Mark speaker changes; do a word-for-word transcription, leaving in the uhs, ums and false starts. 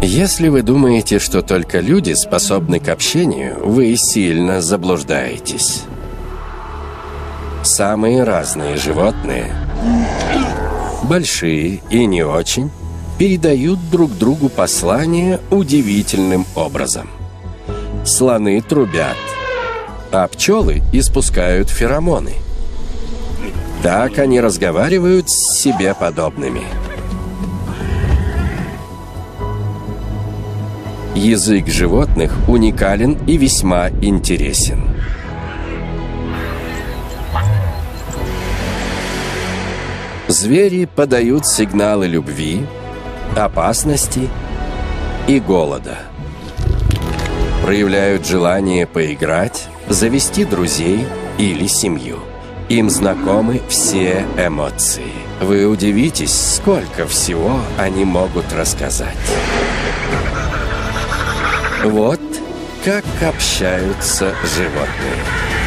Speaker 1: Если вы думаете, что только люди способны к общению, вы сильно заблуждаетесь. Самые разные животные, большие и не очень, передают друг другу послания удивительным образом. Слоны трубят, а пчелы испускают феромоны. Так они разговаривают с себе подобными. Язык животных уникален и весьма интересен. Звери подают сигналы любви, опасности и голода. Проявляют желание поиграть, завести друзей или семью. Им знакомы все эмоции. Вы удивитесь, сколько всего они могут рассказать. Вот как общаются животные.